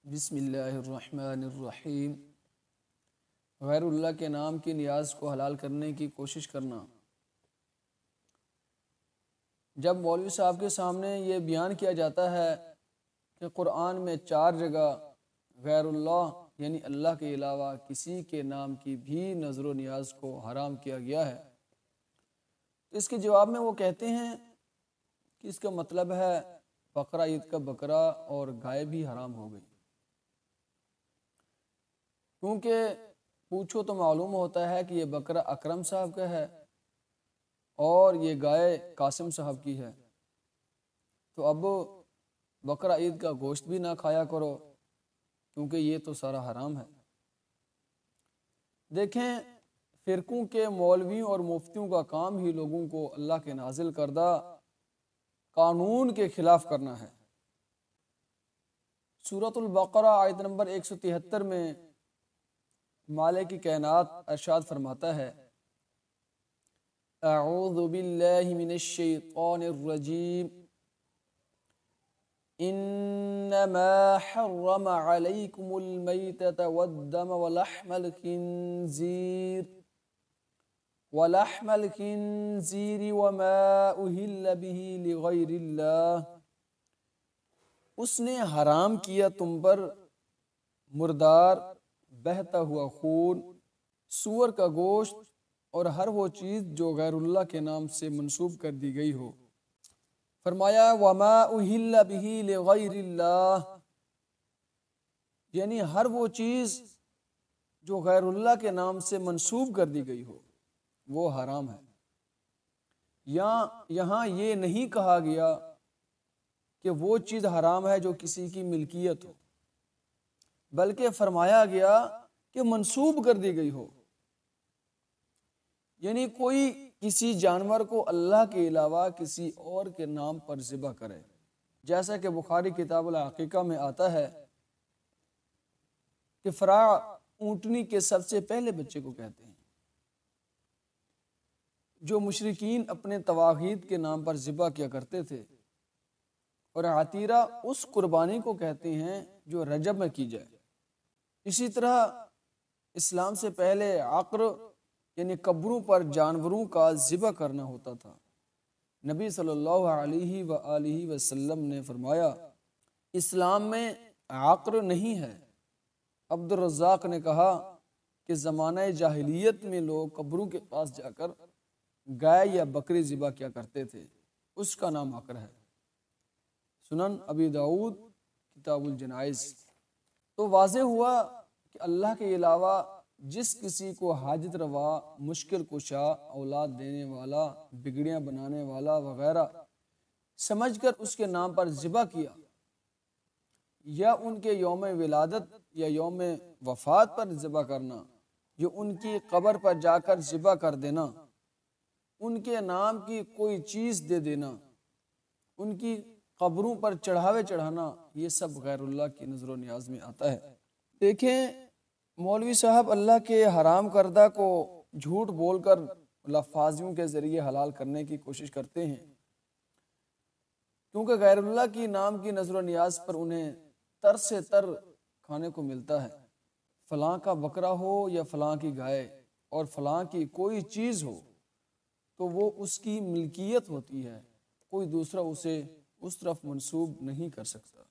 بسم اللہ الرحمن الرحیم۔ غیر اللہ کے نام کی نیاز کو حلال کرنے کی کوشش کرنا۔ جب مولوی صاحب کے سامنے یہ بیان کیا جاتا ہے کہ قرآن میں 4 جگہ غیر اللہ یعنی اللہ کے علاوہ کسی کے نام کی بھی نظر و نیاز کو حرام کیا گیا ہے، تو اس کے جواب میں وہ کہتے ہیں کہ اس کا مطلب ہے بقرہ عید کا بکرا اور گائے بھی حرام ہو گئی، کیونکہ پوچھو تو معلوم ہوتا ہے کہ یہ بکرا اکرم صاحب کا ہے اور یہ گائے قاسم صاحب کی ہے، تو اب بقرہ عید کا گوشت بھی نہ کھایا کرو کیونکہ یہ تو سارا حرام ہے۔ دیکھیں، فرقوں کے مولویوں اور مفتیوں کا کام ہی لوگوں کو اللہ کے نازل کردہ قانون کے خلاف کرنا ہے۔ سورۃ البقرہ آیت نمبر 173 میں مالک کائنات ارشاد فرماتا ہے، اعوذ باللہ من الشیطان الرجیم، انما حرم علیکم المیتۃ والدم ولحم الخنزیر وما اہل بہ لغیر اللہ، اس نے حرام کیا تم پر مردار، بہتا ہوا خون، سور کا گوشت اور ہر وہ چیز جو غیر اللہ کے نام سے منسوب کر دی گئی ہو۔ فرمایا وما اہل بہ لغیر اللہ، یعنی ہر وہ چیز جو غیر اللہ کے نام سے منسوب کر دی گئی ہو وہ حرام ہے۔ یہاں یہ نہیں کہا گیا کہ وہ چیز حرام ہے جو کسی کی ملکیت ہو، بلکہ فرمایا گیا کہ منسوب کر دی گئی ہو، یعنی کوئی کسی جانور کو اللہ کے علاوہ کسی اور کے نام پر ذبح کرے، جیسا کہ بخاری کتاب العقیقہ میں آتا ہے کہ فرع اونٹنی کے سب سے پہلے بچے کو کہتے ہیں، جو مشرکین اپنے طواغیت کے نام پر ذبح کیا کرتے تھے، اور عتیرہ اس قربانی کو کہتے ہیں جو رجب میں کی جائے۔ اسی طرح اسلام سے پہلے عقر یعنی قبروں پر جانوروں کا ذبح کرنا ہوتا تھا۔ نبی صلی اللہ علیہ وآلہ وسلم نے فرمایا اسلام میں عقر نہیں ہے۔ عبد الرزاق نے کہا کہ زمانہ جاہلیت میں لوگ قبروں کے پاس جا کر گائے یا بکری ذبح کیا کرتے تھے، اس کا نام عقر ہے۔ سنن ابی داؤد کتاب الجنائز۔ تو واضح ہوا کہ اللہ کے علاوہ جس کسی کو حاجت روا، مشکل کشا، اولاد دینے والا، بگڑیاں بنانے والا وغیرہ سمجھ کر اس کے نام پر ذبح کیا، یا ان کے یوم ولادت یا یوم وفات پر ذبح کرنا، یا ان کی قبر پر جا کر ذبح کر دینا، ان کے نام کی کوئی چیز دے دینا، ان کی قبروں پر چڑھاوے چڑھانا، یہ سب غیر اللہ کی نظر و نیاز میں آتا ہے۔ دیکھیں، مولوی صاحب اللہ کے حرام کردہ کو جھوٹ بول کر لفاظیوں کے ذریعے حلال کرنے کی کوشش کرتے ہیں، کیونکہ غیر اللہ کی نام کی نظر و نیاز پر انہیں تر سے تر کھانے کو ملتا ہے۔ فلاں کا بکرا ہو یا فلاں کی گائے اور فلاں کی کوئی چیز ہو تو وہ اس کی ملکیت ہوتی ہے، کوئی دوسرا اسے اس طرف منسوب نہیں کر سکتا۔